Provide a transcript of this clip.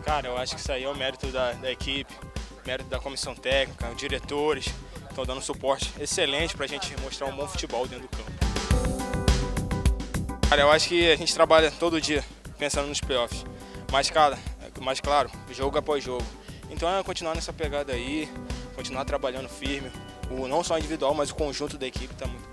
Cara, eu acho que isso aí é o mérito da equipe, mérito da comissão técnica, diretores, estão dando suporte excelente para a gente mostrar um bom futebol dentro do campo. Cara, eu acho que a gente trabalha todo dia pensando nos playoffs, mas claro, jogo após jogo. Então é continuar nessa pegada aí, continuar trabalhando firme, não só o individual, mas o conjunto da equipe está muito